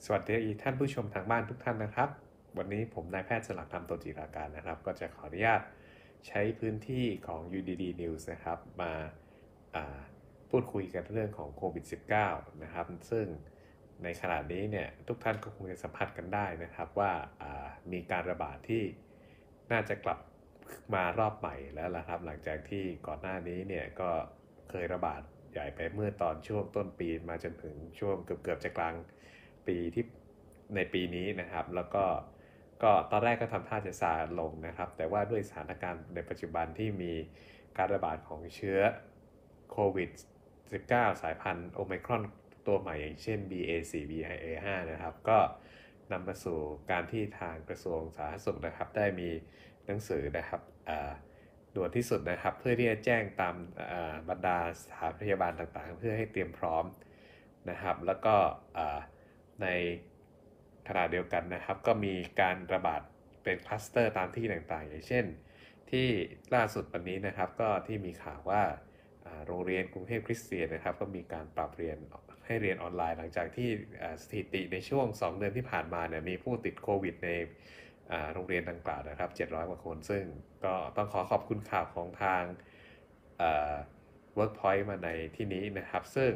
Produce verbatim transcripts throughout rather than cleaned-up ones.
สวัสดีท่านผู้ชมทางบ้านทุกท่านนะครับวันนี้ผมนายแพทย์สลักธรรมโตจิราการนะครับก็จะขออนุญาตใช้พื้นที่ของ ยู ดี ดี News นะครับมาพูดคุยกันเรื่องของโควิด สิบเก้า นะครับซึ่งในขณะนี้เนี่ยทุกท่านก็คงจะสัมผัสกันได้นะครับว่ามีการระบาดที่น่าจะกลับมารอบใหม่แล้วละครับหลังจากที่ก่อนหน้านี้เนี่ยก็เคยระบาดใหญ่ไปเมื่อตอนช่วงต้นปีมาจนถึงช่วงเกือบๆจะกลางปีที่ในปีนี้นะครับแล้วก็ก็ตอนแรกก็ทำท่าจะซาลงนะครับแต่ว่าด้วยสถานการณ์ในปัจจุบันที่มีการระบาดของเชื้อโควิด สิบเก้า สายพันธุ์โอไมครอนตัวใหม่อย่างเช่น บี เอ โฟร์ บี เอ ไฟว์ นะครับก็นำมาสู่การที่ทางกระทรวงสาธารณสุขนะครับได้มีหนังสือนะครับด่วนที่สุดนะครับเพื่อที่จะแจ้งตามบรรดาสถานพยาบาลต่างๆเพื่อให้เตรียมพร้อมนะครับแล้วก็ในขณะเดียวกันนะครับก็มีการระบาดเป็นคลัสเตอร์ตามที่ต่างๆอย่างเช่นที่ล่าสุดวันนี้นะครับก็ที่มีข่าวว่าโรงเรียนกรุงเทพคริสเตียนนะครับก็มีการปรับเรียนให้เรียนออนไลน์หลังจากที่สถิติในช่วงสองเดือนที่ผ่านมาเนี่ยมีผู้ติดโควิดในโรงเรียนดังกล่าวนะครับเจ็ดร้อยกว่าคนซึ่งก็ต้องขอขอบคุณข่าวของทาง Workpoint มาในที่นี้นะครับซึ่ง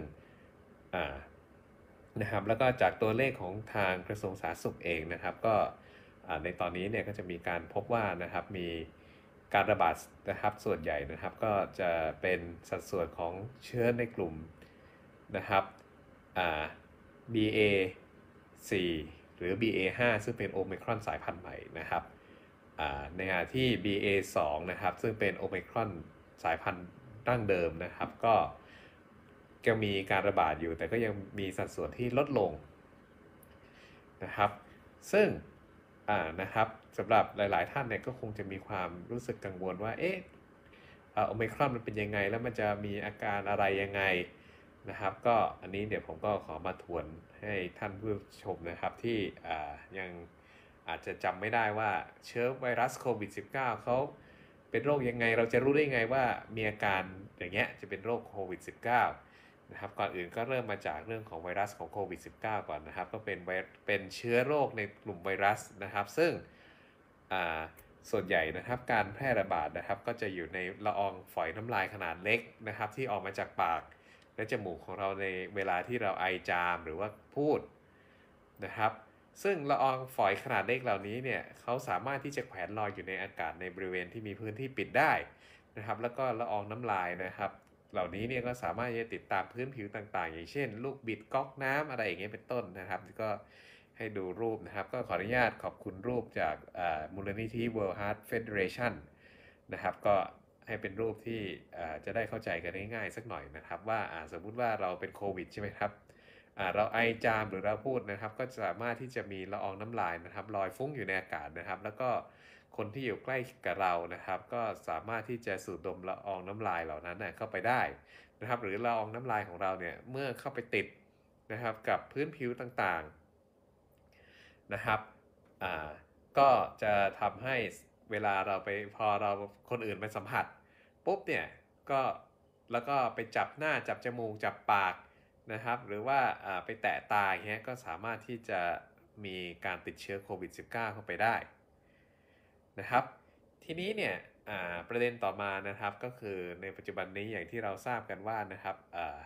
นะครับแล้วก็จากตัวเลขของทางกระทรวงสาธารณสุขเองนะครับก็ในตอนนี้เนี่ยก็จะมีการพบว่านะครับมีการระบาดนะครับส่วนใหญ่นะครับก็จะเป็นสัดส่วนของเชื้อในกลุ่มนะครับ บี เอ โฟร์ หรือ บี เอ ไฟว์ ซึ่งเป็นโอไมครอนสายพันธุ์ใหม่นะครับในขณะที่ บี เอ ทู นะครับซึ่งเป็นโอไมครอนสายพันธุ์ดั้งเดิมนะครับก็ยังมีการระบาดอยู่แต่ก็ยังมีสัดส่วนที่ลดลงนะครับซึ่งนะครับสำหรับหลายๆท่านเนี่ยก็คงจะมีความรู้สึกกังวลว่าเอ๊ะโอไมครอนมันเป็นยังไงแล้วมันจะมีอาการอะไรยังไงนะครับก็อันนี้เดี๋ยวผมก็ขอมาทวนให้ท่านผู้ชมนะครับที่ยังอาจจะจำไม่ได้ว่าเชื้อไวรัสโควิด สิบเก้า เขาเป็นโรคยังไงเราจะรู้ได้ไงว่ามีอาการอย่างเงี้ยจะเป็นโรคโควิด สิบเก้า นะครับก่อนอื่นก็เริ่มมาจากเรื่องของไวรัสของโควิด สิบเก้า ก่อนนะครับก็เป็นเป็นเชื้อโรคในกลุ่มไวรัสนะครับซึ่งส่วนใหญ่นะครับการแพร่ระบาดนะครับก็จะอยู่ในละอองฝอยน้ำลายขนาดเล็กนะครับที่ออกมาจากปากและจมูกของเราในเวลาที่เราไอจามหรือว่าพูดนะครับซึ่งละอองฝอยขนาดเล็กเหล่านี้เนี่ยเขาสามารถที่จะแขวนลอยอยู่ในอากาศในบริเวณที่มีพื้นที่ปิดได้นะครับแล้วก็ละอองน้ำลายนะครับเหล่านี้เนี่ยก็สามารถจะติดตามพื้นผิวต่างๆอย่างเช่นลูกบิดก๊อกน้ำอะไรอย่างเงี้ยเป็นต้นนะครับก็ให้ดูรูปนะครับก็ขออนุญาตขอบคุณรูปจากมูลนิธิ World Heart Federation นะครับก็ให้เป็นรูปที่จะได้เข้าใจกันง่ายๆสักหน่อยนะครับว่าสมมุติว่าเราเป็นโควิดใช่ไหมครับเราไอจามหรือเราพูดนะครับก็สามารถที่จะมีละอองน้ำลายนะครับลอยฟุ้งอยู่ในอากาศนะครับแล้วก็คนที่อยู่ใกล้กับเรานะครับก็สามารถที่จะสูดดมละอองน้ำลายเหล่านั้นเข้าไปได้นะครับหรือละอองน้ำลายของเราเนี่ยเมื่อเข้าไปติดนะครับกับพื้นผิวต่างๆนะครับก็จะทำให้เวลาเราไปพอเราคนอื่นไปสัมผัสปุ๊บเนี่ยก็แล้วก็ไปจับหน้าจับจมูกจับปากนะครับหรือว่าไปแตะตาอย่างเงี้ยก็สามารถที่จะมีการติดเชื้อโควิด สิบเก้า เข้าไปได้นะครับทีนี้เนี่ยประเด็นต่อมานะครับก็คือในปัจจุบันนี้อย่างที่เราทราบกันว่านะครับ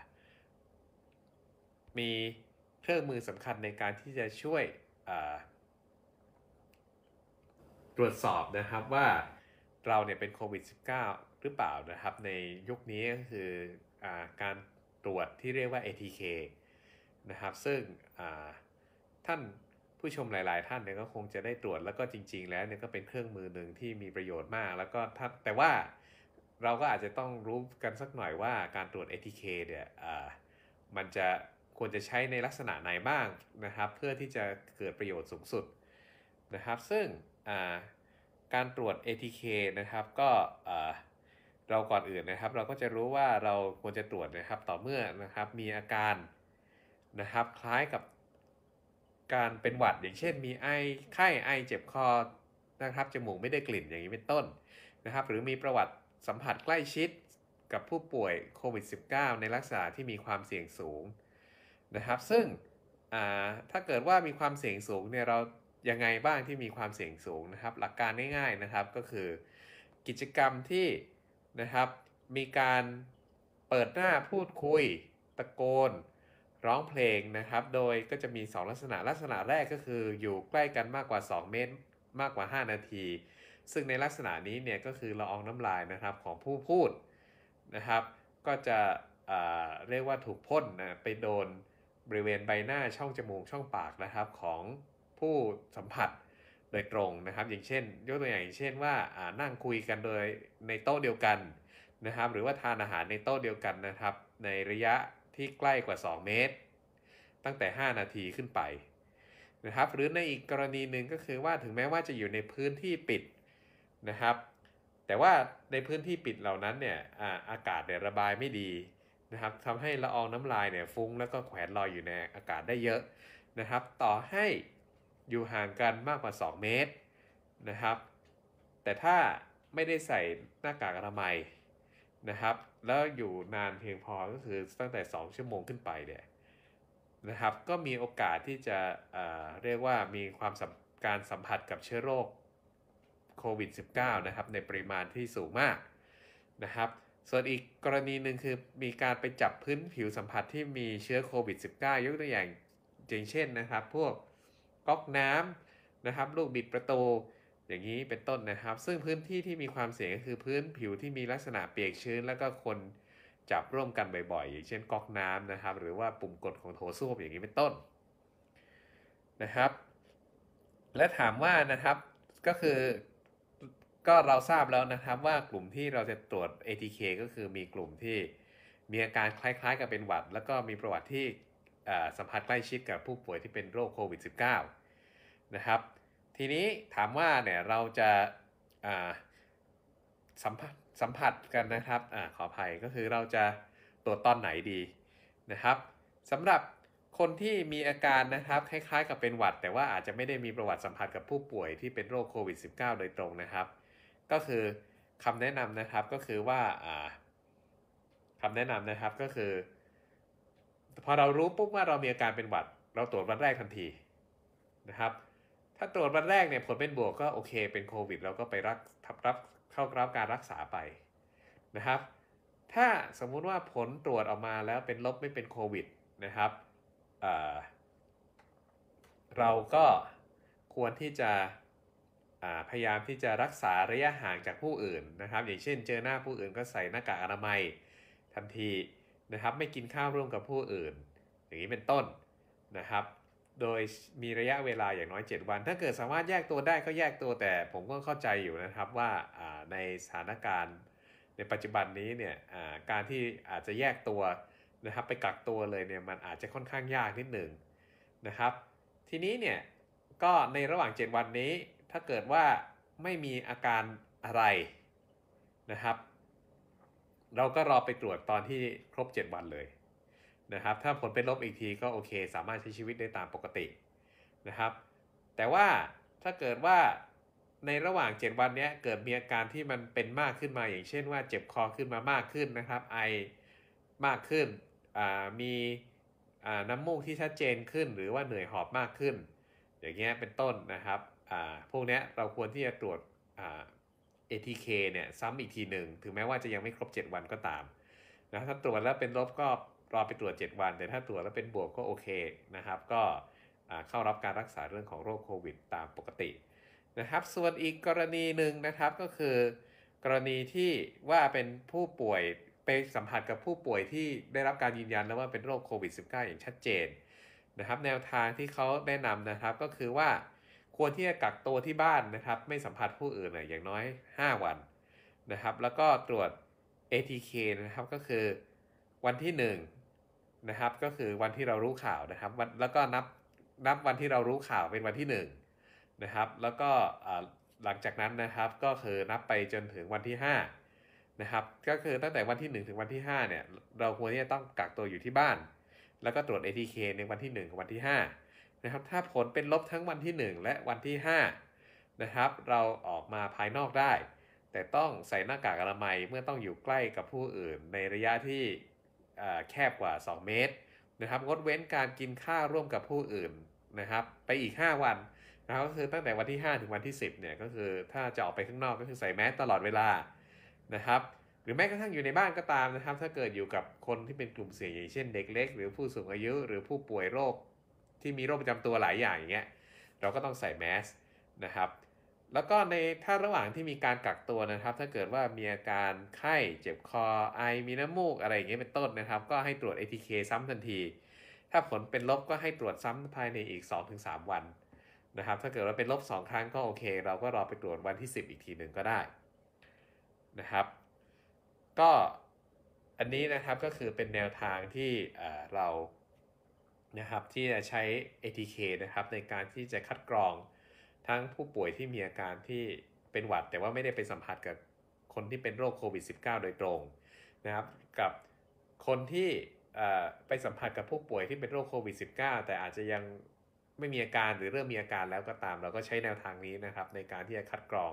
มีเครื่องมือสำคัญในการที่จะช่วยตรวจสอบนะครับว่าเราเนี่ยเป็นโควิด สิบเก้า หรือเปล่านะครับในยุคนี้ก็คืออการตรวจที่เรียกว่า เอ ที เค นะครับซึ่งท่านผู้ชมหลายๆท่านเนี่ยก็คงจะได้ตรวจแล้วก็จริงๆแล้วเนี่ยก็เป็นเครื่องมือหนึ่งที่มีประโยชน์มากแล้วก็แต่ว่าเราก็อาจจะต้องรู้กันสักหน่อยว่าการตรวจ เอ ที เค เนี่ยมันจะควรจะใช้ในลักษณะไหนบ้างนะครับเพื่อที่จะเกิดประโยชน์สูงสุดนะครับซึ่งการตรวจ เอ ที เค นะครับก็เราก่อนอื่นนะครับเราก็จะรู้ว่าเราควรจะตรวจนะครับต่อเมื่อนะครับมีอาการนะครับคล้ายกับการเป็นหวัดอย่างเช่นมีไอไข้ไอเจ็บคอนะครับจมูกไม่ได้กลิ่นอย่างนี้เป็นต้นนะครับหรือมีประวัติสัมผัสใกล้ชิดกับผู้ป่วยโควิด สิบเก้า ในลักษณะที่มีความเสี่ยงสูงนะครับซึ่งอ่าถ้าเกิดว่ามีความเสี่ยงสูงเนี่ยเรายังไงบ้างที่มีความเสี่ยงสูงนะครับหลักการง่ายๆนะครับก็คือกิจกรรมที่นะครับมีการเปิดหน้าพูดคุยตะโกนร้องเพลงนะครับโดยก็จะมีสองลักษณะลักษณะแรกก็คืออยู่ใกล้กันมากกว่าสองเมตรมากกว่าห้านาทีซึ่งในลักษณะนี้เนี่ยก็คือละอองน้ำลายนะครับของผู้พูดนะครับก็จะเรียกว่าถูกพ่นนะไปโดนบริเวณใบหน้าช่องจมูกช่องปากนะครับของผู้สัมผัสโดยตรงนะครับอย่างเช่นยกตัวอย่างอย่างเช่นว่านั่งคุยกันโดยในโต๊ะเดียวกันนะครับหรือว่าทานอาหารในโต๊ะเดียวกันนะครับในระยะที่ใกล้กว่าสองเมตรตั้งแต่ห้านาทีขึ้นไปนะครับหรือในอีกกรณีหนึ่งก็คือว่าถึงแม้ว่าจะอยู่ในพื้นที่ปิดนะครับแต่ว่าในพื้นที่ปิดเหล่านั้นเนี่ยอาอากาศเนี่ยระบายไม่ดีนะครับทำให้ละอองน้ำลายเนี่ยฟุ้งแล้วก็แขวนลอยอยู่ในอากาศได้เยอะนะครับต่อให้อยู่ห่างกันมากกว่าสองเมตรนะครับแต่ถ้าไม่ได้ใส่หน้ากากอนามัยนะครับแล้วอยู่นานเพียงพอก็คือตั้งแต่สองชั่วโมงขึ้นไปเนี่ยนะครับก็มีโอกาสที่จะเอ่อเรียกว่ามีความการสัมผัสกับเชื้อโรคโควิด สิบเก้า นะครับในปริมาณที่สูงมากนะครับส่วนอีกกรณีหนึ่งคือมีการไปจับพื้นผิวสัมผัสที่มีเชื้อโควิด สิบเก้า ยกตัวอย่างอย่างเช่นนะครับพวกก๊อกน้ำนะครับลูกบิดประตูอย่างนี้เป็นต้นนะครับซึ่งพื้นที่ที่มีความเสี่ยงก็คือพื้นผิวที่มีลักษณะเปียกชื้นแล้วก็คนจับร่วมกันบ่อยๆอย่างเช่นก๊อกน้ำนะครับหรือว่าปุ่มกดของโถส้วมอย่างนี้เป็นต้นนะครับและถามว่านะครับก็คือก็เราทราบแล้วนะครับว่ากลุ่มที่เราจะตรวจ เอ ที เค ก็คือมีกลุ่มที่มีอาการคล้ายๆกับเป็นหวัดแล้วก็มีประวัติที่สัมผัสใกล้ชิดกับผู้ป่วยที่เป็นโรคโควิด สิบเก้า นะครับทีนี้ถามว่าเนี่ยเราจะสัมผัสสัมผัสกันนะครับอขออภัยก็คือเราจะตรวจตอนไหนดีนะครับสำหรับคนที่มีอาการนะครับคล้ายๆกับเป็นหวัดแต่ว่าอาจจะไม่ได้มีประวัติสัมผัสกับผู้ป่วยที่เป็นโรคโควิด สิบเก้า โดยตรงนะครับก็คือคำแนะนำนะครับก็คือว่าคำแนะนำนะครับก็คือพอเรารู้ปุ๊บว่าเรามีอาการเป็นหวัดเราตรวจวันแรกทันทีนะครับถ้าตรวจวันแรกเนี่ยผลเป็นบวกก็โอเคเป็นโควิดเราก็ไปรักรับเข้ารับการรักษาไปนะครับถ้าสมมุติว่าผลตรวจออกมาแล้วเป็นลบไม่เป็นโควิดนะครับเราก็ควรที่จะพยายามที่จะรักษาระยะห่างจากผู้อื่นนะครับอย่างเช่นเจอหน้าผู้อื่นก็ใส่หน้ากากอนามัยทันทีนะครับไม่กินข้าวร่วมกับผู้อื่นอย่างนี้เป็นต้นนะครับโดยมีระยะเวลาอย่างน้อยเจ็ดวันถ้าเกิดสามารถแยกตัวได้ก็แยกตัวแต่ผมก็เข้าใจอยู่นะครับว่าในสถานการณ์ในปัจจุบันนี้เนี่ยการที่อาจจะแยกตัวนะครับไปกักตัวเลยเนี่ยมันอาจจะค่อนข้างยากนิดหนึ่งนะครับทีนี้เนี่ยก็ในระหว่างเจ็ดวันนี้ถ้าเกิดว่าไม่มีอาการอะไรนะครับเราก็รอไปตรวจตอนที่ครบเจ็ดวันเลยนะครับถ้าผลเป็นลบอีกทีก็โอเคสามารถใช้ชีวิตได้ตามปกตินะครับแต่ว่าถ้าเกิดว่าในระหว่างเจ็ดวันนี้เกิดมีอาการที่มันเป็นมากขึ้นมาอย่างเช่นว่าเจ็บคอขึ้นมามากขึ้นนะครับไอมากขึ้นมีน้ำมูกที่ชัดเจนขึ้นหรือว่าเหนื่อยหอบมากขึ้นอย่างเงี้ยเป็นต้นนะครับพวกนี้เราควรที่จะตรวจ เอ ที เค เนี่ยซ้ำอีกทีหนึ่งถึงแม้ว่าจะยังไม่ครบเจ็ดวันก็ตามนะถ้าตรวจแล้วเป็นลบก็รอไปตรวจเจ็ดวันแต่ถ้าตรวจแล้วเป็นบวกก็โอเคนะครับก็เข้ารับการรักษาเรื่องของโรคโควิดตามปกตินะครับส่วนอีกกรณีหนึ่งนะครับก็คือกรณีที่ว่าเป็นผู้ป่วยไปสัมผัสกับผู้ป่วยที่ได้รับการยืนยันแล้วว่าเป็นโรคโควิด สิบเก้า อย่างชัดเจนนะครับแนวทางที่เขาแนะนำนะครับก็คือว่าควรที่จะกักตัวที่บ้านนะครับไม่สัมผัสผู้อื่นอย่างน้อยห้าวันนะครับแล้วก็ตรวจ เอ ที เค นะครับก็คือวันที่หนึ่งนะครับก็คือวันที่เรารู้ข่าวนะครับแล้วก็นับนับวันที่เรารู้ข่าวเป็นวันที่หนึ่งนะครับแล้วก็หลังจากนั้นนะครับก็คือนับไปจนถึงวันที่ห้านะครับก็คือตั้งแต่วันที่หนึ่งถึงวันที่ห้าเนี่ยเราควรที่จะต้องกักตัวอยู่ที่บ้านแล้วก็ตรวจ เอ ที เค ในวันที่หนึ่งกับวันที่ห้านะครับถ้าผลเป็นลบทั้งวันที่หนึ่งและวันที่ห้านะครับเราออกมาภายนอกได้แต่ต้องใส่หน้ากากอนามัยเมื่อต้องอยู่ใกล้กับผู้อื่นในระยะที่แคบกว่าสองเมตรนะครับงดเว้นการกินข้าวร่วมกับผู้อื่นนะครับไปอีกห้าวันนะครับก็คือตั้งแต่วันที่ห้าถึงวันที่สิบเนี่ยก็คือถ้าจะออกไปข้างนอกก็คือใส่แมสตลอดเวลานะครับหรือแม้กระทั่งอยู่ในบ้านก็ตามนะครับถ้าเกิดอยู่กับคนที่เป็นกลุ่มเสี่ยงอย่างเช่นเด็กเล็กหรือผู้สูงอายุหรือผู้ป่วยโรคที่มีโรคประจำตัวหลายอย่างอย่างเงี้ยเราก็ต้องใส่แมสนะครับแล้วก็ในถ้าระหว่างที่มีการกักตัวนะครับถ้าเกิดว่ามีอาการไข้เจ็บคอไอมีน้ำมูกอะไรอย่างเงี้ยเป็นต้นนะครับก็ให้ตรวจ เอ ที เค ซ้ำทันทีถ้าผลเป็นลบก็ให้ตรวจซ้ำภายในอีก สองถึงสาม วันนะครับถ้าเกิดว่าเป็นลบสองครั้งก็โอเคเราก็รอไปตรวจวันที่สิบอีกทีหนึ่งก็ได้นะครับก็อันนี้นะครับก็คือเป็นแนวทางที่เรานะครับที่จะใช้ เอ ที เค นะครับในการที่จะคัดกรองทั้งผู้ป่วยที่มีอาการที่เป็นหวัดแต่ว่าไม่ได้ไปสัมผัสกับคนที่เป็นโรคโควิด สิบเก้า โดยตรงนะครับกับคนที่ไปสัมผัสกับผู้ป่วยที่เป็นโรคโควิด สิบเก้า แต่อาจจะยังไม่มีอาการหรือเริ่มมีอาการแล้วก็ตามเราก็ใช้แนวทางนี้นะครับในการที่จะคัดกรอง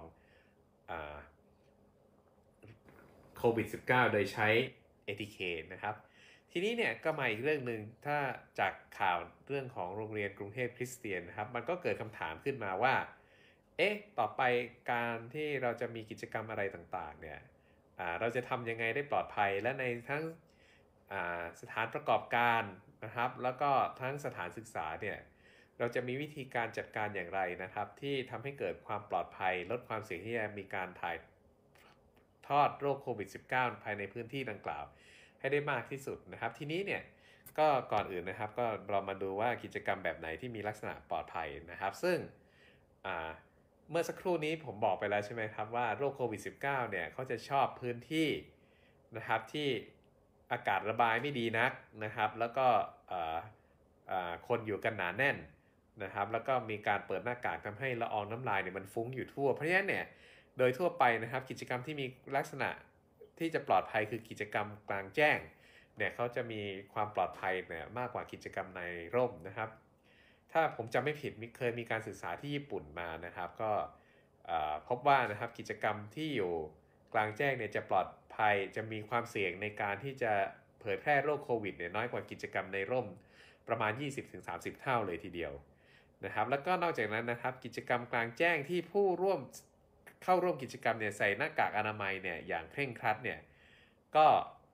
โควิด สิบเก้า โดยใช้ เอ ที เค นะครับทีนี้เนี่ยก็มาอีกเรื่องหนึ่งถ้าจากข่าวเรื่องของโรงเรียนกรุงเทพคริสเตียนนะครับมันก็เกิดคำถามขึ้นมาว่าเอ๊ะต่อไปการที่เราจะมีกิจกรรมอะไรต่างๆเนี่ยเราจะทำยังไงได้ปลอดภัยและในทั้งสถานประกอบการนะครับแล้วก็ทั้งสถานศึกษาเนี่ยเราจะมีวิธีการจัดการอย่างไรนะครับที่ทำให้เกิดความปลอดภัยลดความเสี่ยงที่จะมีการถ่ายทอดโรคโควิด สิบเก้า ภายในพื้นที่ดังกล่าวให้ได้มากที่สุดนะครับทีนี้เนี่ยก็ก่อนอื่นนะครับก็เรามาดูว่ากิจกรรมแบบไหนที่มีลักษณะปลอดภัยนะครับซึ่งเมื่อสักครู่นี้ผมบอกไปแล้วใช่ไหมครับว่าโรคโควิด สิบเก้า เนี่ยเขาจะชอบพื้นที่นะครับที่อากาศระบายไม่ดีนักนะครับแล้วก็คนอยู่กันหนาแน่นนะครับแล้วก็มีการเปิดหน้ากากทำให้ละอองน้ำลายเนี่ยมันฟุ้งอยู่ทั่วเพราะฉะนั้นเนี่ยโดยทั่วไปนะครับกิจกรรมที่มีลักษณะที่จะปลอดภัยคือกิจกรรมกลางแจ้งเนี่ยเขาจะมีความปลอดภัยเนี่ยมากกว่ากิจกรรมในร่มนะครับถ้าผมจำไม่ผิดเคยมีการศึกษาที่ญี่ปุ่นมานะครับก็พบว่านะครับกิจกรรมที่อยู่กลางแจ้งเนี่ยจะปลอดภัยจะมีความเสี่ยงในการที่จะเผยแพร่โรคโควิดเนี่ยน้อยกว่ากิจกรรมในร่มประมาณ ยี่สิบถึงสามสิบ เท่าเลยทีเดียวนะครับแล้วก็นอกจากนั้นนะครับกิจกรรมกลางแจ้งที่ผู้ร่วมเข้าร่วมกิจกรรมเนี่ยใส่หน้ากากอนามัยเนี่ยอย่างเคร่งครัดเนี่ยก็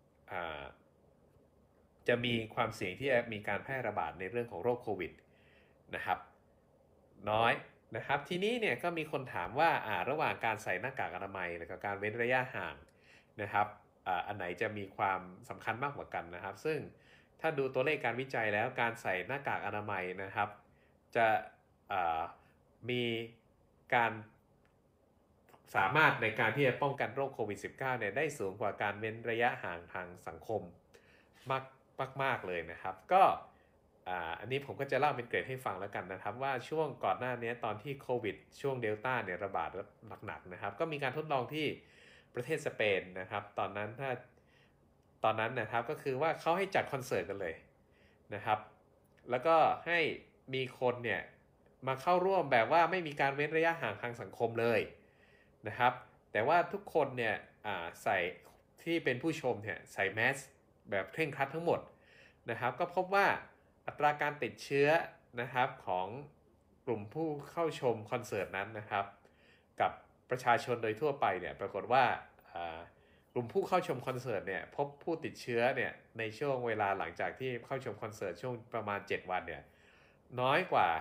จะมีความเสี่ยงที่จะมีการแพร่ระบาดในเรื่องของโรคโควิดนะครับน้อยนะครับทีนี้เนี่ยก็มีคนถามว่าระหว่างการใส่หน้ากากอนามัยและการเว้นระยะห่างนะครับอันไหนจะมีความสำคัญมากกว่ากันนะครับซึ่งถ้าดูตัวเลขการวิจัยแล้วการใส่หน้ากากอนามัยนะครับจะมีการสามารถในการที่จะป้องกันโรคโควิด สิบเก้า เนี่ยได้สูงกว่าการเว้นระยะห่างทางสังคมมากมากๆเลยนะครับก็อันนี้ผมก็จะเล่าเป็นเกร็ดให้ฟังแล้วกันนะครับว่าช่วงก่อนหน้านี้ตอนที่โควิดช่วงเดลต้าเนี่ยระบาดหนักๆนะครับก็มีการทดลองที่ประเทศสเปนนะครับตอนนั้นถ้าตอนนั้นนะครับก็คือว่าเขาให้จัดคอนเสิร์ตกันเลยนะครับแล้วก็ให้มีคนเนี่ยมาเข้าร่วมแบบว่าไม่มีการเว้นระยะห่างทางสังคมเลยนะครับแต่ว่าทุกคนเนี่ยใส่ที่เป็นผู้ชมเนี่ยใส่แมสแบบเคร่งครัดทั้งหมดนะครับก็พบว่าอัตราการติดเชื้อนะครับของกลุ่มผู้เข้าชมคอนเสิร์ตนั้นนะครับกับประชาชนโดยทั่วไปเนี่ยปรากฏว่ากลุ่มผู้เข้าชมคอนเสิร์ตเนี่ยพบผู้ติดเชื้อเนี่ยในช่วงเวลาหลังจากที่เข้าชมคอนเสิร์ตช่วงประมาณเจ็ดวันเนี่ยน้อยกว่า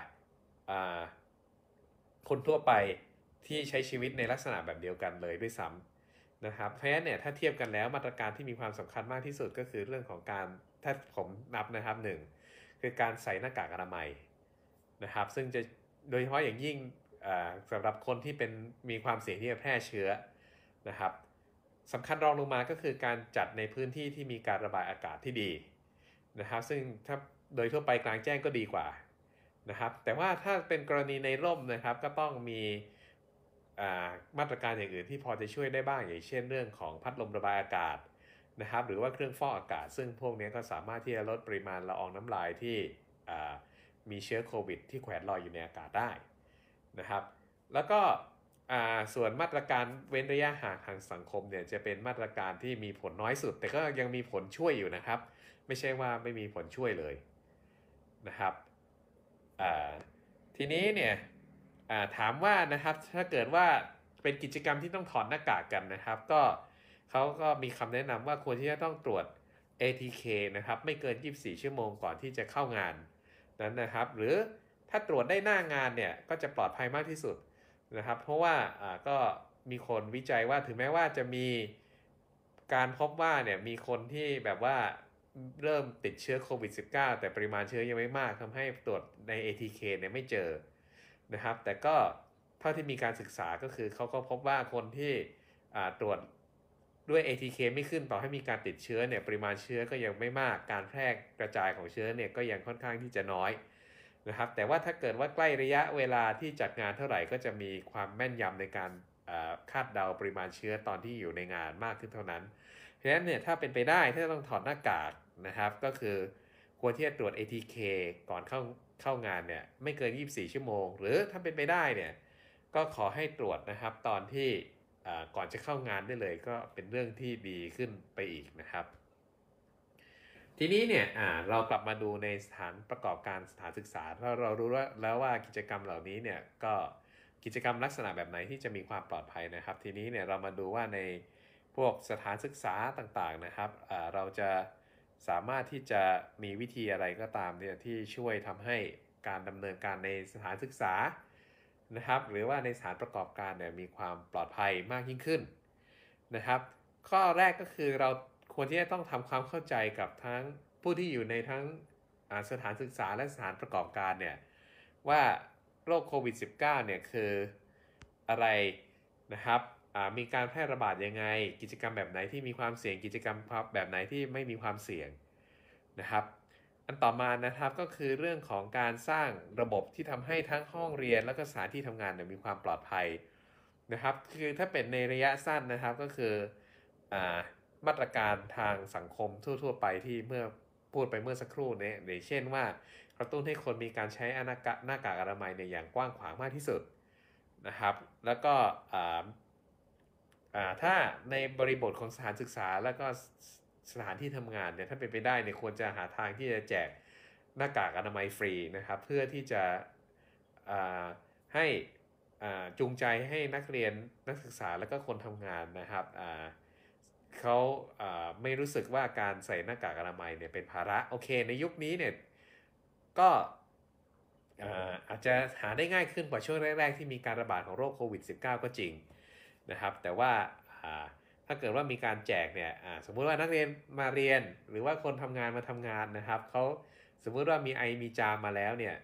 คนทั่วไปที่ใช้ชีวิตในลักษณะแบบเดียวกันเลยด้วยซ้ำนะครับเพราะฉะนั้นเนี่ยถ้าเทียบกันแล้วมาตรการที่มีความสำคัญมากที่สุดก็คือเรื่องของการถ้าผมนับนะครับหนึ่งคือการใส่หน้ากากอนามัยนะครับซึ่งจะโดยเฉพาะอย่างยิ่งสำหรับคนที่เป็นมีความเสี่ยงที่จะแพร่เชื้อนะครับสำคัญรองลงมาก็คือการจัดในพื้นที่ที่มีการระบายอากาศที่ดีนะครับซึ่งถ้าโดยทั่วไปกลางแจ้งก็ดีกว่านะครับแต่ว่าถ้าเป็นกรณีในร่มนะครับก็ต้องมีมาตรการอย่างอื่นที่พอจะช่วยได้บ้างอย่างเช่นเรื่องของพัดลมระบายอากาศนะครับหรือว่าเครื่องฟอกอากาศซึ่งพวกนี้ก็สามารถที่จะลดปริมาณละอองน้ำลายที่มีเชื้อโควิดที่แขวนลอยอยู่ในอากาศได้นะครับแล้วก็ส่วนมาตรการเว้นระยะห่างทางสังคมเนี่ยจะเป็นมาตรการที่มีผลน้อยสุดแต่ก็ยังมีผลช่วยอยู่นะครับไม่ใช่ว่าไม่มีผลช่วยเลยนะครับทีนี้เนี่ยถามว่านะครับถ้าเกิดว่าเป็นกิจกรรมที่ต้องถอดหน้ากากกันนะครับก็เขาก็มีคำแนะนำว่าควรที่จะต้องตรวจ เอ ที เค นะครับไม่เกินยี่สิบสี่ชั่วโมงก่อนที่จะเข้างานนั้นนะครับหรือถ้าตรวจได้หน้างานเนี่ยก็จะปลอดภัยมากที่สุดนะครับเพราะว่าก็มีคนวิจัยว่าถึงแม้ว่าจะมีการพบว่าเนี่ยมีคนที่แบบว่าเริ่มติดเชื้อโควิด สิบเก้า แต่ปริมาณเชื้อยังไม่มากทำให้ตรวจใน เอ ที เค เนี่ยไม่เจอนะครับแต่ก็เท่าที่มีการศึกษาก็คือเขาก็พบว่าคนที่ตรวจด้วย เอ ที เค ไม่ขึ้นต่อให้มีการติดเชื้อเนี่ยปริมาณเชื้อก็ยังไม่มากการแพร่กระจายของเชื้อเนี่ยก็ยังค่อนข้างที่จะน้อยนะครับแต่ว่าถ้าเกิดว่าใกล้ระยะเวลาที่จัดงานเท่าไหร่ก็จะมีความแม่นยำในการคาดเดาปริมาณเชื้อตอนที่อยู่ในงานมากขึ้นเท่านั้นเพราะฉะนั้นเนี่ยถ้าเป็นไปได้ถ้าต้องถอดหน้ากากนะครับก็คือควรที่จะตรวจ เอ ที เค ก่อนเข้าเข้างานเนี่ยไม่เกินยี่สิบสี่ชั่วโมงหรือถ้าเป็นไปได้เนี่ยก็ขอให้ตรวจนะครับตอนที่ก่อนจะเข้างานได้เลยก็เป็นเรื่องที่ดีขึ้นไปอีกนะครับทีนี้เนี่ยเรากลับมาดูในสถานประกอบการสถานศึกษาถ้าเรารู้แล้วว่ากิจกรรมเหล่านี้เนี่ยก็กิจกรรมลักษณะแบบไหนที่จะมีความปลอดภัยนะครับทีนี้เนี่ยเรามาดูว่าในพวกสถานศึกษาต่างๆนะครับเราจะสามารถที่จะมีวิธีอะไรก็ตามเนี่ยที่ช่วยทำให้การดำเนินการในสถานศึกษานะครับหรือว่าในสถานประกอบการเนี่ยมีความปลอดภัยมากยิ่งขึ้นนะครับข้อแรกก็คือเราควรที่จะต้องทำความเข้าใจกับทั้งผู้ที่อยู่ในทั้งสถานศึกษาและสถานประกอบการเนี่ยว่าโรคโควิด สิบเก้า เนี่ยคืออะไรนะครับมีการแพร่ระบาดยังไงกิจกรรมแบบไหนที่มีความเสี่ยงกิจกรรมแบบไหนที่ไม่มีความเสี่ยงนะครับอันต่อมานะครับก็คือเรื่องของการสร้างระบบที่ทำให้ทั้งห้องเรียนและก็สถานที่ทำงานเนี่ยมีความปลอดภัยนะครับคือถ้าเป็นในระยะสั้นนะครับก็คือมาตรการทางสังคมทั่วๆไปที่เมื่อพูดไปเมื่อสักครู่นี้อย่างเช่นว่ากระตุ้นให้คนมีการใช้หน้ากากหน้ากากอนามัยในอย่างกว้างขวางมากที่สุดนะครับแล้วก็ถ้าในบริบทของสถานศึกษาแล้วก็สถานที่ทำงานเนี่ยถ้าเป็นไปได้เนี่ยควรจะหาทางที่จะแจกหน้ากากอนามัยฟรีนะครับเพื่อที่จะให้จูงใจให้นักเรียนนักศึกษาแล้วก็คนทำงานนะครับเขาไม่รู้สึกว่าการใส่หน้ากากอนามัยเนี่ยเป็นภาระโอเคในยุคนี้เนี่ยก็อาจจะหาได้ง่ายขึ้นกว่าช่วงแรกๆที่มีการระบาดของโรคโควิด สิบเก้า ก็จริงนะครับแต่ว่าถ้าเกิดว่ามีการแจกเนี่ยสมมุติว่านักเรียนมาเรียนหรือว่าคนทำงานมาทำงานนะครับเขาสมมุติว่ามีไอมีจามมาแล้วเนี่ย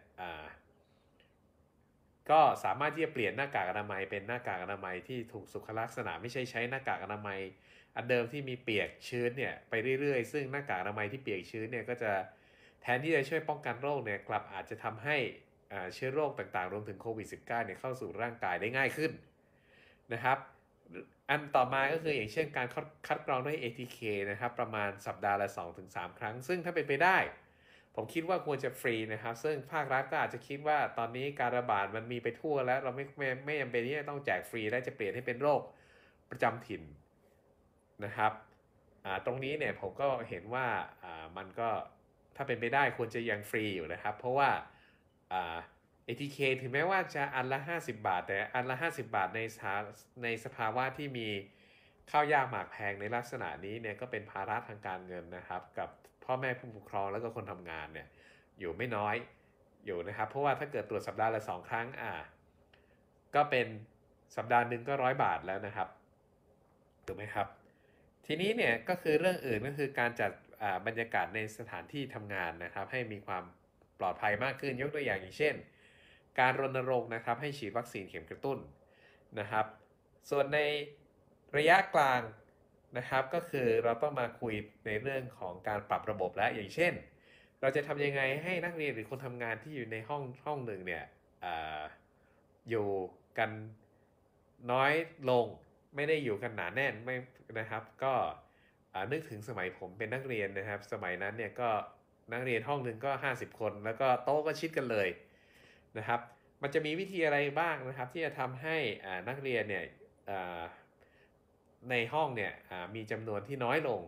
ก็สามารถที่จะเปลี่ยนหน้ากากอนามัยเป็นหน้ากากอนามัยที่ถูกสุขลักษณะไม่ใช่ใช้หน้ากากอนามัยอันเดิมที่มีเปียกชื้นเนี่ยไปเรื่อยๆซึ่งหน้ากากอนามัยที่เปียกชื้นเนี่ยก็จะแทนที่จะช่วยป้องกันโรคเนี่ยกลับอาจจะทำให้เชื้อโรคต่างๆรวมถึงโควิด สิบเก้า เนี่ยเข้าสู่ร่างกายได้ง่ายขึ้นนะครับอันต่อมาก็คืออย่างเช่นการคัดกรองด้วย เอ ที เค นะครับประมาณสัปดาห์ละ สองถึงสาม ครั้งซึ่งถ้าเป็นไปได้ผมคิดว่าควรจะฟรีนะครับซึ่งภาครัฐก็อาจจะคิดว่าตอนนี้การระบาดมันมีไปทั่วแล้วเราไม่ไม่ไม่จำเป็นที่จะต้องแจกฟรีและจะเปลี่ยนให้เป็นโรคประจำถิ่นนะครับตรงนี้เนี่ยผมก็เห็นว่ามันก็ถ้าเป็นไปได้ควรจะยังฟรีอยู่นะครับเพราะว่า เอ ที เค ถึงแม้ว่าจะอันละห้าสิบบาทแต่อันละห้าสิบบาทในสถาในสภาวะที่มีข้าวยากหมากแพงในลักษณะนี้เนี่ยก็เป็นภาระทางการเงินนะครับกับพ่อแม่ผู้ปกครองแล้วก็คนทำงานเนี่ยอยู่ไม่น้อยอยู่นะครับเพราะว่าถ้าเกิดตรวจสัปดาห์ละสองครั้งอ่าก็เป็นสัปดาห์หนึ่งก็ร้อยบาทแล้วนะครับถูกไหมครับทีนี้เนี่ยก็คือเรื่องอื่นก็คือการจัดบรรยากาศในสถานที่ทำงานนะครับให้มีความปลอดภัยมากขึ้นยกตัวอย่างอย่างเช่นการรณรงค์นะครับให้ฉีดวัคซีนเข็มกระตุ้นนะครับส่วนในระยะกลางนะครับก็คือเราต้องมาคุยในเรื่องของการปรับระบบแล้วอย่างเช่นเราจะทำยังไงให้นักเรียนหรือคนทำงานที่อยู่ในห้องห้องหนึ่งเนี่ย อ, อยู่กันน้อยลงไม่ได้อยู่กันหนาแน่นไม่นะครับก็นึกถึงสมัยผมเป็นนักเรียนนะครับสมัยนั้นเนี่ยก็นักเรียนห้องหนึ่งก็ห้าสิบคนแล้วก็โต๊ะก็ชิดกันเลยนะครับมันจะมีวิธีอะไรบ้างนะครับที่จะทำให้นักเรียนเนี่ยในห้องเนี่ยมีจำนวนที่น้อยลง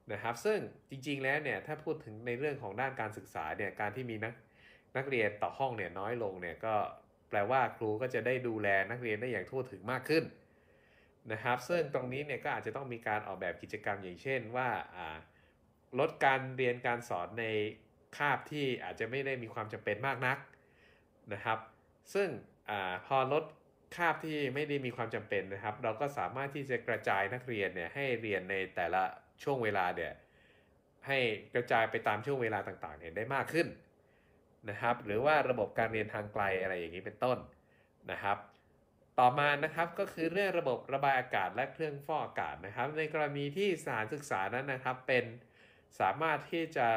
นะครับซึ่งจริงๆแล้วเนี่ยถ้าพูดถึงในเรื่องของด้านการศึกษาเนี่ยการที่มีนักนักเรียนต่อห้องเนี่ยน้อยลงเนี่ยก็แปลว่าครูก็จะได้ดูแลนักเรียนได้อย่างทั่วถึงมากขึ้นนะครับซึ่งตรงนี้เนี่ยก็อาจจะต้องมีการออกแบบกิจกรรมอย่างเช่นว่าลดการเรียนการสอนในคาบที่อาจจะไม่ได้มีความจำเป็นมากนักนะครับซึ่งอพอลดคาบที่ไม่ได้มีความจำเป็นนะครับเราก็สามารถที่จะกระจายนักเรียนเนี่ยให้เรียนในแต่ละช่วงเวลาเนี่ยให้กระจายไปตามช่วงเวลาต่างๆเนี่ยได้มากขึ้นนะครับหรือว่าระบบการเรียนทางไกลอะไรอย่างนี้เป็นต้นนะครับต่อมานะครับก็คือเรื่องระบบระบายอากาศและเครื่องฟอกอากาศนะครับในกรณีที่สถานศึกษานั้นนะครับเป็นสามารถที่จะ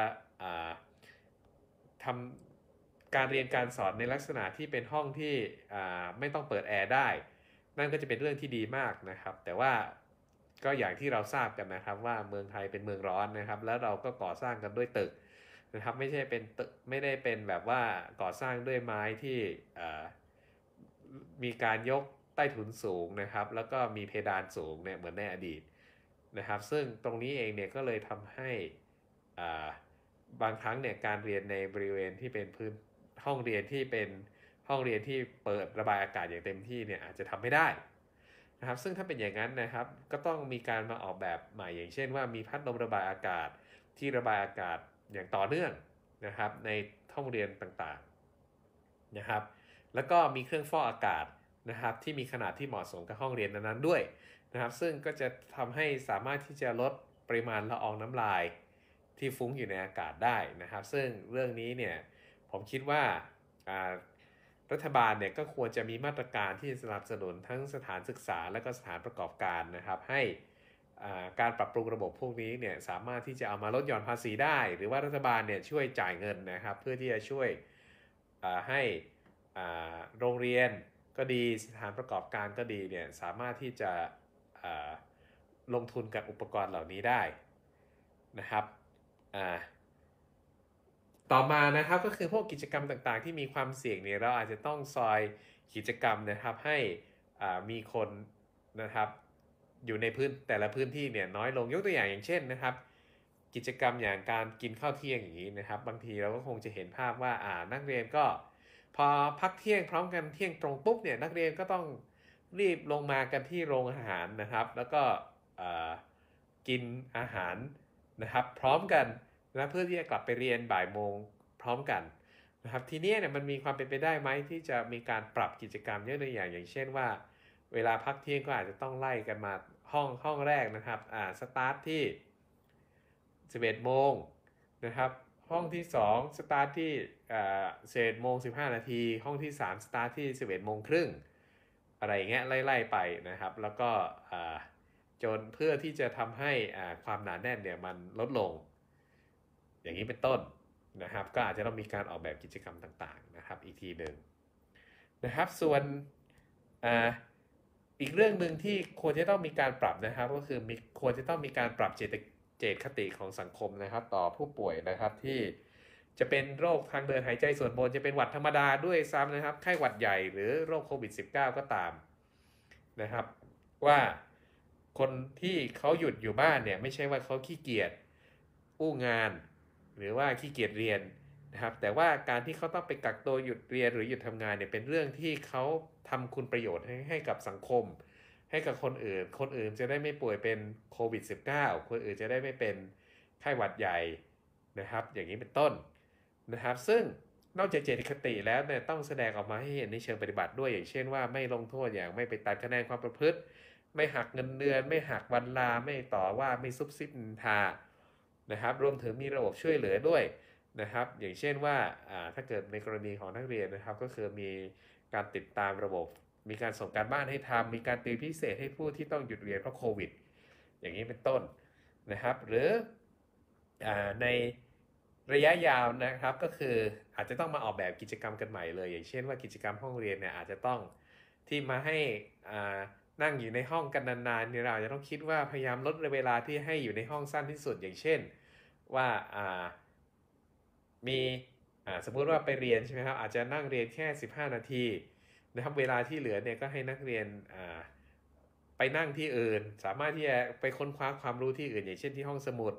ทำการเรียนการสอนในลักษณะที่เป็นห้องที่ไม่ต้องเปิดแอร์ได้นั่นก็จะเป็นเรื่องที่ดีมากนะครับแต่ว่าก็อย่างที่เราทราบกันนะครับว่าเมืองไทยเป็นเมืองร้อนนะครับแล้วเราก็ก่อสร้างกันด้วยตึกนะครับไม่ใช่เป็นตึกไม่ได้เป็นแบบว่าก่อสร้างด้วยไม้ที่มีการยกใต้ถุนสูงนะครับแล้วก็มีเพดานสูงเนี่ยเหมือนในอดีตนะครับซึ่งตรงนี้เองเนี่ยก็เลยทำให้บางครั้งเนี่ยการเรียนในบริเวณที่เป็นพื้นห้องเรียนที่เป็นห้องเรียนที่เปิดระบายอากาศอย่างเต็มที่เนี่ยอาจจะทำไม่ได้นะครับซึ่งถ้าเป็นอย่างนั้นนะครับก็ต้องมีการมาออกแบบใหม่อย่างเช่นว่ามีพัดลมระบายอากาศที่ระบายอากาศอย่างต่อเนื่องนะครับในห้องเรียนต่างๆนะครับแล้วก็มีเครื่องฟอกอากาศนะครับที่มีขนาดที่เหมาะสมกับห้องเรียนนั้นๆด้วยนะครับซึ่งก็จะทำให้สามารถที่จะลดปริมาณละอองน้ำลายที่ฟุ้งอยู่ในอากาศได้นะครับซึ่งเรื่องนี้เนี่ยผมคิดว่ารัฐบาลเนี่ยก็ควรจะมีมาตรการที่สนับสนุนทั้งสถานศึกษาและก็สถานประกอบการนะครับให้การปรับปรุงระบบพวกนี้เนี่ยสามารถที่จะเอามาลดหย่อนภาษีได้หรือว่ารัฐบาลเนี่ยช่วยจ่ายเงินนะครับเพื่อที่จะช่วยให้โรงเรียนก็ดีสถานประกอบการก็ดีเนี่ยสามารถที่จะลงทุนกับอุปกรณ์เหล่านี้ได้นะครับต่อมานะครับก็คือพวกกิจกรรมต่างๆที่มีความเสี่ยงเนี่ยเราอาจจะต้องซอยกิจกรรมนะครับให้มีคนนะครับอยู่ในพื้นแต่ละพื้นที่เนี่ยน้อยลงยกตัวอย่างอย่างเช่นนะครับกิจกรรมอย่างการกินข้าวเที่ยงอย่างนี้นะครับบางทีเราก็คงจะเห็นภาพว่าอ่านักเรียนก็พอพักเที่ยงพร้อมกันเที่ยงตรงปุ๊บเนี่ยนักเรียนก็ต้องรีบลงมากันที่โรงอาหารนะครับแล้วก็กินอาหารนะครับพร้อมกันนะเพื่อที่จะกลับไปเรียนบ่ายโมงพร้อมกันนะครับทีนี้เนี่ยมันมีความเป็นไปได้ไหมที่จะมีการปรับกิจกรรมยกตัวอย่างอย่างเช่นว่าเวลาพักเที่ยงก็อาจจะต้องไล่กันมาห้องห้องแรกนะครับอ่าสตาร์ทที่สิบเอ็ดโมงนะครับห้องที่สองสตาร์ทที่อ่าสิบเอ็ดโมงสิบห้านาทีห้องที่สามสตาร์ทที่สิบเอ็ดโมงครึ่งอะไรอย่างเงี้ยไล่ๆไปนะครับแล้วก็อ่าจนเพื่อที่จะทำให้ความหนาแน่นเนี่ยมันลดลงอย่างนี้เป็นต้นนะครับก็อาจจะต้องมีการออกแบบกิจกรรมต่างๆนะครับอีกทีหนึ่งนะครับส่วนอ่าอีกเรื่องหนึ่งที่ควรจะต้องมีการปรับนะครับก็คือมีควรจะต้องมีการปรับเจตเจตคติของสังคมนะครับต่อผู้ป่วยนะครับที่จะเป็นโรคทางเดินหายใจส่วนบนจะเป็นหวัดธรรมดาด้วยซ้ำนะครับไข้หวัดใหญ่หรือโรคโควิด สิบเก้า ก็ตามนะครับว่าคนที่เขาหยุดอยู่บ้านเนี่ยไม่ใช่ว่าเขาขี้เกียจอู้งานหรือว่าขี้เกียจเรียนนะครับแต่ว่าการที่เขาต้องไปกักตัวหยุดเรียนหรือหยุดทำงานเนี่ยเป็นเรื่องที่เขาทำคุณประโยชน์ให้ให้กับสังคมให้กับคนอื่นคนอื่นจะได้ไม่ป่วยเป็นโควิด สิบเก้า คนอื่นจะได้ไม่เป็นไข้หวัดใหญ่นะครับอย่างนี้เป็นต้นนะครับซึ่งนอกจากเจตคติแล้วเนี่ยต้องแสดงออกมาให้เห็นในเชิงปฏิบัติด้วยอย่างเช่นว่าไม่ลงโทษอย่างไม่ไปตัดคะแนนความประพฤติไม่หักเงินเดือนไม่หักวันลาไม่ต่อว่าไม่ซุบซิบนินทานะครับรวมถึงมีระบบช่วยเหลือด้วยนะครับอย่างเช่นว่าถ้าเกิดในกรณีของนักเรียนนะครับก็คือมีการติดตามระบบมีการส่งการบ้านให้ทำมีการติวพิเศษให้ผู้ที่ต้องหยุดเรียนเพราะโควิดอย่างนี้เป็นต้นนะครับหรือในระยะยาวนะครับก็คืออาจจะต้องมาออกแบบกิจกรรมกันใหม่เลยอย่างเช่นว่ากิจกรรมห้องเรียนเนี่ยอาจจะต้องที่มาให้นั่งอยู่ในห้องกันนานๆเนี่ยเราจะต้องคิดว่าพยายามลดเวลาที่ให้อยู่ในห้องสั้นที่สุดอย่างเช่นว่ามีสมมุติว่าไปเรียนใช่ไหมครับอาจจะนั่งเรียนแค่สิบห้านาทีนะครับเวลาที่เหลือเนี่ยก็ให้นักเรียนไปนั่งที่อื่นสามารถที่จะไปค้นคว้าความรู้ที่อื่นอย่างเช่นที่ห้องสมุด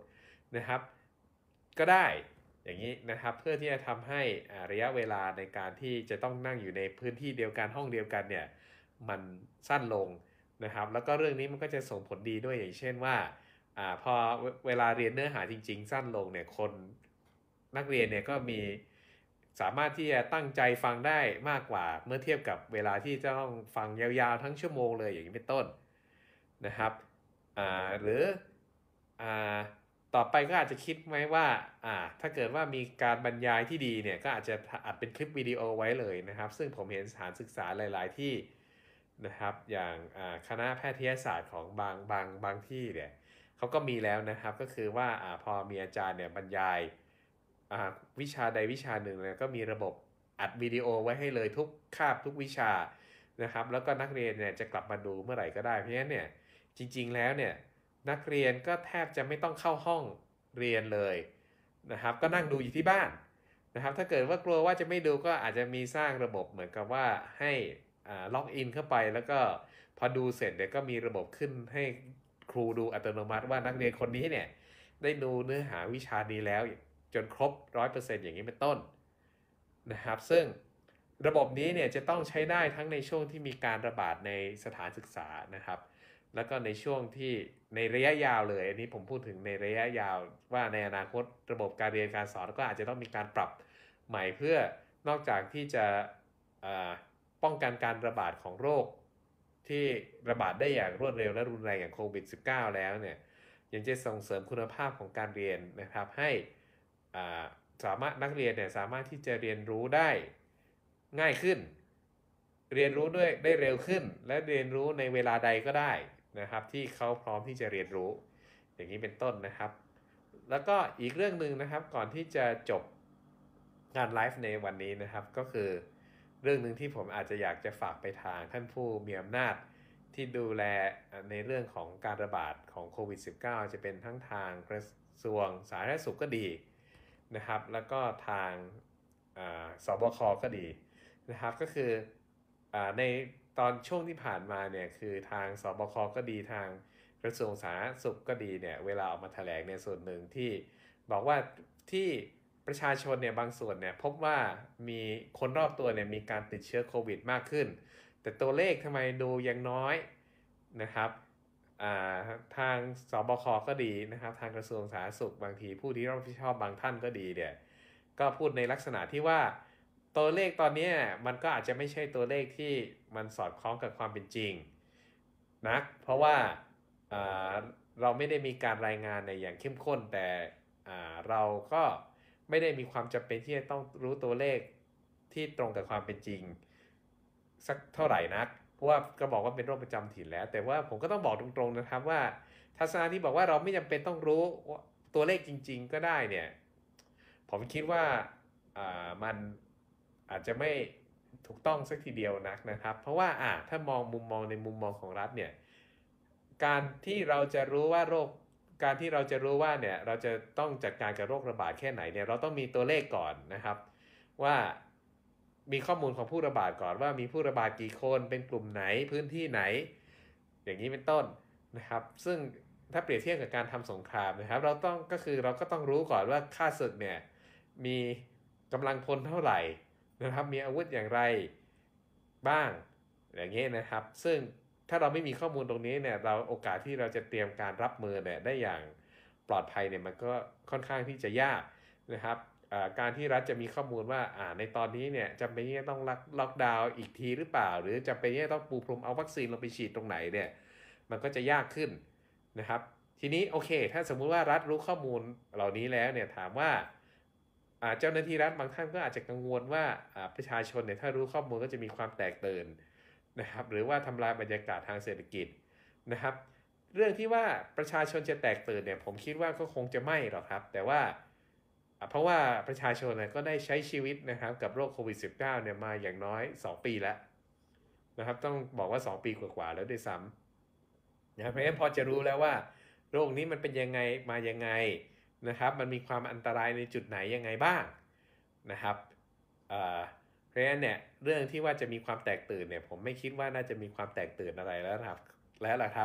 นะครับก็ได้อย่างนี้นะครับเพื่อที่จะทำให้ระยะเวลาในการที่จะต้องนั่งอยู่ในพื้นที่เดียวกันห้องเดียวกันเนี่ยมันสั้นลงนะครับแล้วก็เรื่องนี้มันก็จะส่งผลดีด้วยอย่างเช่นว่าอ่าพอเวลาเรียนเนื้อหาจริงๆสั้นลงเนี่ยคนนักเรียนเนี่ยก็มีสามารถที่จะตั้งใจฟังได้มากกว่าเมื่อเทียบกับเวลาที่จะต้องฟังยาวๆทั้งชั่วโมงเลยอย่างนี้เป็นต้นนะครับอ่าหรืออ่าต่อไปก็อาจจะคิดไหมว่าอ่าถ้าเกิดว่ามีการบรรยายที่ดีเนี่ยก็อาจจะอัดเป็นคลิปวิดีโอไว้เลยนะครับซึ่งผมเห็นสถานศึกษาหลายๆที่นะครับอย่างคณะแพทยศาสตร์ของบางบางบางที่เนี่ยเขาก็มีแล้วนะครับก็คือว่าอพอมีอาจารย์เนี่ยบรรยายวิชาใดวิชาหนึ่งเนี่ยก็มีระบบอัดวิดีโอไว้ให้เลยทุกคาบทุกวิชานะครับแล้วก็นักเรียนเนี่ยจะกลับมาดูเมื่อไหร่ก็ได้เพราะฉะนั้นเนี่ยจริงๆแล้วเนี่ยนักเรียนก็แทบจะไม่ต้องเข้าห้องเรียนเลยนะครับก็นั่งดูอยู่ที่บ้านนะครับถ้าเกิดว่ากลัวว่าจะไม่ดูก็อาจจะมีสร้างระบบเหมือนกับว่าให้ล็อกอินเข้าไปแล้วก็พอดูเสร็จเนี่ยก็มีระบบขึ้นให้ครูดูอัตโนมัติว่านักเรียนคนนี้เนี่ยได้ดูเนื้อหาวิชานี้แล้วจนครบ ร้อยเปอร์เซ็นต์ อย่างนี้เป็นต้นนะครับซึ่งระบบนี้เนี่ยจะต้องใช้ได้ทั้งในช่วงที่มีการระบาดในสถานศึกษานะครับแล้วก็ในช่วงที่ในระยะยาวเลยอันนี้ผมพูดถึงในระยะยาวว่าในอนาคตระบบการเรียนการสอนก็อาจจะต้องมีการปรับใหม่เพื่อนอกจากที่จะป้องกันการระบาดของโรคที่ระบาดได้อย่างรวดเร็วและรุนแรงอย่างโควิด สิบเก้า แล้วเนี่ยยังจะส่งเสริมคุณภาพของการเรียนนะครับให้สามารถนักเรียนเนี่ยสามารถที่จะเรียนรู้ได้ง่ายขึ้นเรียนรู้ด้วยได้เร็วขึ้นและเรียนรู้ในเวลาใดก็ได้นะครับที่เขาพร้อมที่จะเรียนรู้อย่างนี้เป็นต้นนะครับแล้วก็อีกเรื่องหนึ่งนะครับก่อนที่จะจบงานไลฟ์ในวันนี้นะครับก็คือเรื่องหนึ่งที่ผมอาจจะอยากจะฝากไปทางท่านผู้มีอำนาจที่ดูแลในเรื่องของการระบาดของโควิด สิบเก้า จะเป็นทั้งทางกระทรวงสาธารณสุขก็ดีนะครับแล้วก็ทางสบคก็ดีนะครับก็คือในตอนช่วงที่ผ่านมาเนี่ยคือทางสบคก็ดีทางกระทรวงสาธารณสุขก็ดีเนี่ยเวลาออกมาแถลงในส่วนหนึ่งที่บอกว่าที่ประชาชนเนี่ยบางส่วนเนี่ยพบว่ามีคนรอบตัวเนี่ยมีการติดเชื้อโควิดมากขึ้นแต่ตัวเลขทำไมดูยังน้อยนะครับทางสบคก็ดีนะครับทางกระทรวงสาธารณสุขบางทีผู้ที่รับผิดชอบบางท่านก็ดีเนี่ยก็พูดในลักษณะที่ว่าตัวเลขตอนนี้มันก็อาจจะไม่ใช่ตัวเลขที่มันสอดคล้องกับความเป็นจริงนะเพราะว่าเราไม่ได้มีการรายงานในอย่างเข้มข้นแต่เราก็ไม่ได้มีความจำเป็นที่จะต้องรู้ตัวเลขที่ตรงกับความเป็นจริงสักเท่าไหร่นักเพราะว่าก็บอกว่าเป็นโรคประจำถิ่นแล้วแต่ว่าผมก็ต้องบอกตรงๆนะครับว่าทัศนะที่บอกว่าเราไม่จำเป็นต้องรู้ตัวเลขจริงๆก็ได้เนี่ยผมคิดว่ามันอาจจะไม่ถูกต้องสักทีเดียวนักนะครับเพราะว่าอ่าถ้ามองมุมมองในมุมมองของรัฐเนี่ยการที่เราจะรู้ว่าโรคการที่เราจะรู้ว่าเนี่ยเราจะต้องจัดการกับโรคระบาดแค่ไหนเนี่ยเราต้องมีตัวเลขก่อนนะครับว่ามีข้อมูลของผู้ระบาดก่อนว่ามีผู้ระบาดกี่คนเป็นกลุ่มไหนพื้นที่ไหนอย่างนี้เป็นต้นนะครับซึ่งถ้าเปรียบเทียบกับการทำสงครามนะครับเราต้องก็คือเราก็ต้องรู้ก่อนว่าข้าศึกเนี่ยมีกำลังพลเท่าไหร่นะครับมีอาวุธอย่างไรบ้างอย่างนี้นะครับซึ่งถ้าเราไม่มีข้อมูลตรงนี้เนี่ยเราโอกาสที่เราจะเตรียมการรับมือเนี่ยได้อย่างปลอดภัยเนี่ยมันก็ค่อนข้างที่จะยากนะครับการที่รัฐจะมีข้อมูลว่าในตอนนี้เนี่ยจำเป็นที่จะต้องล็อกดาวน์อีกทีหรือเปล่าหรือจำเป็นที่จะต้องปูพรมเอาวัคซีนลงไปฉีดตรงไหนเนี่ยมันก็จะยากขึ้นนะครับทีนี้โอเคถ้าสมมุติว่ารัฐรู้ข้อมูลเหล่านี้แล้วเนี่ยถามว่าเจ้าหน้าที่รัฐบางท่านก็อาจจะกังวลว่าประชาชนเนี่ยถ้ารู้ข้อมูลก็จะมีความแตกตื่นนะครับหรือว่าทำลายบรรยากาศทางเศรษฐกิจนะครับเรื่องที่ว่าประชาชนจะแตกตื่นเนี่ยผมคิดว่าก็คงจะไม่หรอกครับแต่ว่าเพราะว่าประชาชนเนี่ยก็ได้ใช้ชีวิตนะครับกับโรคโควิด สิบเก้า เนี่ยมาอย่างน้อยสองปีแล้วนะครับต้องบอกว่าสองปีกว่าๆแล้วด้วยซ้ำนะครับเพราะฉะนั้นพอจะรู้แล้วว่าโรคนี้มันเป็นยังไงมายังไงนะครับมันมีความอันตรายในจุดไหนยังไงบ้างนะครับเพราะฉะนั้นเนี่ยเรื่องที่ว่าจะมีความแตกตื่นเนี่ยผมไม่คิดว่าน่าจะมีความแตกตื่นอะไรแล้วครับแล้วล่ะครับ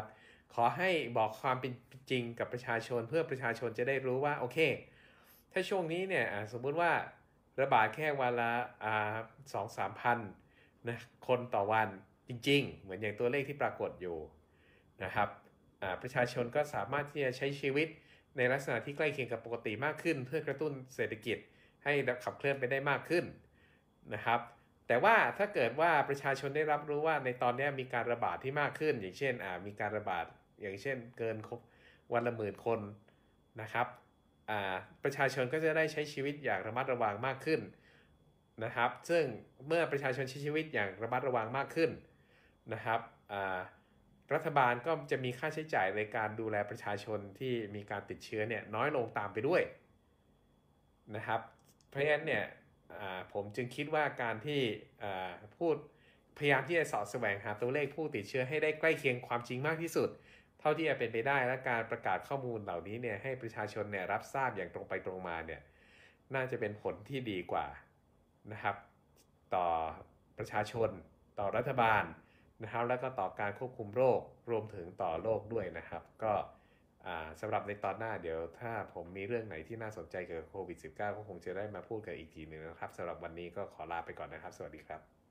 ขอให้บอกความเป็นจริงกับประชาชนเพื่อประชาชนจะได้รู้ว่าโอเคถ้าช่วงนี้เนี่ยสมมุติว่าระบาดแค่วันละสองสามพันนะคนต่อวันจริงๆเหมือนอย่างตัวเลขที่ปรากฏอยู่นะครับประชาชนก็สามารถที่จะใช้ชีวิตในลักษณะที่ใกล้เคียงกับปกติมากขึ้นเพื่อกระตุ้นเศรษฐกิจให้ขับเคลื่อนไปได้มากขึ้นนะครับแต่ว่าถ้าเกิดว่าประชาชนได้รับรู้ว่าในตอนนี้มีการระบาดที่มากขึ้นอย่างเช่นมีการระบาดอย่างเช่นเกินวันละหมื่นคนนะครับประชาชนก็จะได้ใช้ชีวิตอย่างระมัดระวังมากขึ้นนะครับซึ่งเมื่อประชาชนใช้ชีวิตอย่างระมัดระวังมากขึ้นนะครับรัฐบาลก็จะมีค่าใช้จ่ายในการดูแลประชาชนที่มีการติดเชื้อเนี่ยน้อยลงตามไปด้วยนะครับเพราะฉะนั้นเนี่ยผมจึงคิดว่าการที่พูดพยายามที่จะสอดแสวงหาตัวเลขผู้ติดเชื้อให้ได้ใกล้เคียงความจริงมากที่สุดเท่าที่จะเป็นไปได้และการประกาศข้อมูลเหล่านี้เนี่ยให้ประชาชนเนี่ยรับทราบอย่างตรงไปตรงมาเนี่ยน่าจะเป็นผลที่ดีกว่านะครับต่อประชาชนต่อรัฐบาลนะครับแล้วก็ต่อการควบคุมโรครวมถึงต่อโลกด้วยนะครับก็สำหรับในตอนหน้าเดี๋ยวถ้าผมมีเรื่องไหนที่น่าสนใจเกี่ยวกับโควิด สิบเก้า ก็คงจะได้มาพูดกันอีกทีหนึ่งนะครับสำหรับวันนี้ก็ขอลาไปก่อนนะครับสวัสดีครับ